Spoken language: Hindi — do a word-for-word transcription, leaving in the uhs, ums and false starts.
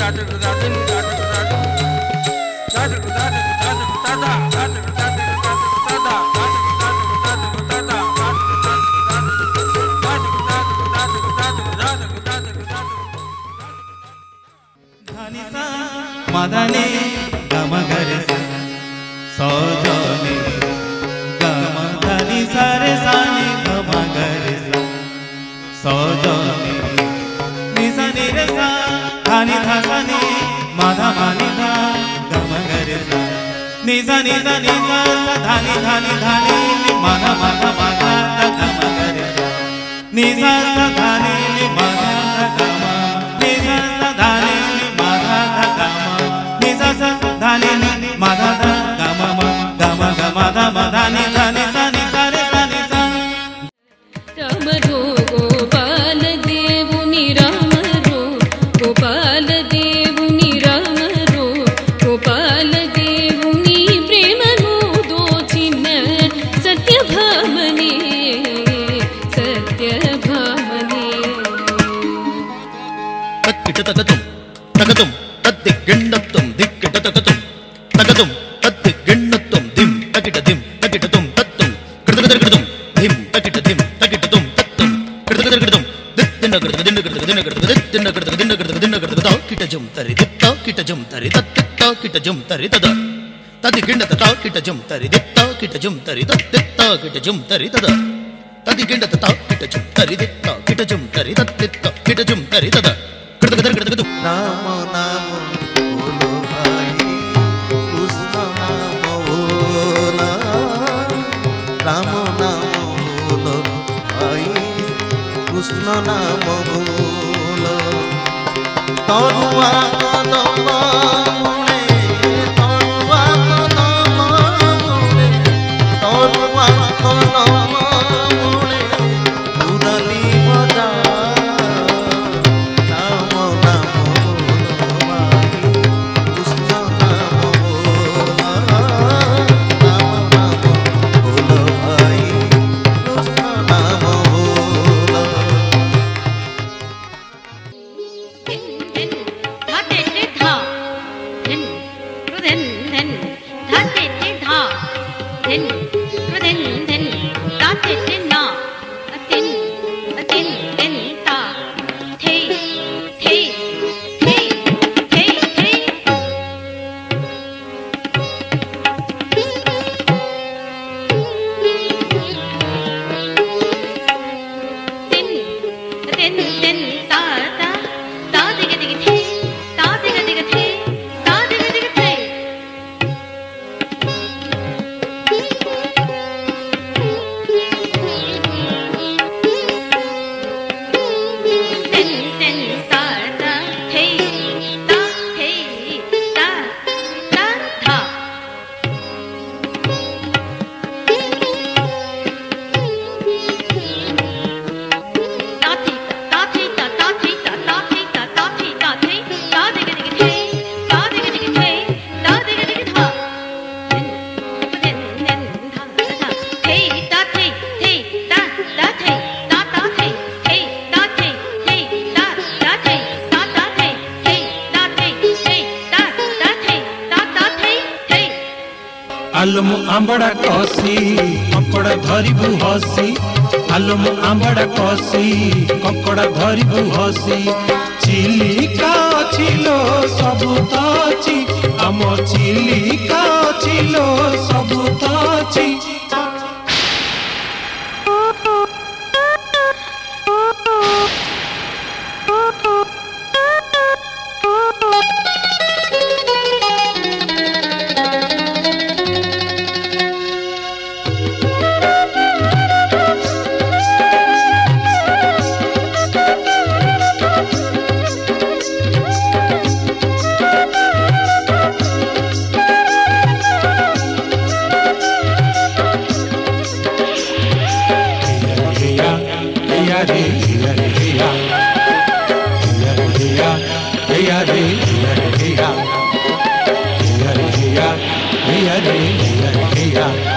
मदने गम गरे सजने गम धनी सारे सानी गम गरे सजने निसा निरे सा धानी धासनी माधा मानी धा गम गरे निसा निसा निसा धानी धानी धानी माधा माधा माधा गम गरे निसा धानी माधा गम निसा धानी माधा गम धानी माधा धा गम गम गम धम धानी धानी सानी सारे सानी सा राम रो गोपाल देवुनि राम रो गोपाल देवुनि राम रो गोपाल देवुनि प्रेम नो दो चिन्ह सत्य भामने सत्य भामने तक्किट तकतुम तकतुम तद्दि गिण्डत्तुम दिक्किट तकतुम तकतुम तद्दि गिण्डत्तुम दिम तकिट दिम तकिट तुम तत्तुम कृतकदर्कृतुम दिम तकिट दिम तकिट तुम तत्तुम कृतकदर्कृतुम दित्तिन कृतकदिन कृतकदिन कृतकदिन कृतकदिन कृतकदिन कृतकदा किटजुम तरि दित्ता किटजुम तरि तत्तित्ता किटजुम तरि तद तद्दि गिण्डत्ता किटजुम तरि दित्ता किटजुम तरि तत्तित्ता किटजुम तरि तद तद्दि गिण्डत्ता किटजुम तरि दित्ता किटजुम तरि तत्तित्ता किटजुम तरि तद राम नाम बोलो भाई कृष्ण नाम बोला राम नाम बोलो भाई कृष्ण नाम बोलो तरुआ कदम मुळे तरुआ कदम मुळे तरुआ कदम मुळे मुरली बजा आलमु आंबड़ा कसी कंकड़ा धरिबु हसी आलमु आंबड़ा कसी कंकड़ा धरिबु हसी चिलिका छिलो सबु ताची आम चिलिका छिलो सबु ताची Yeah.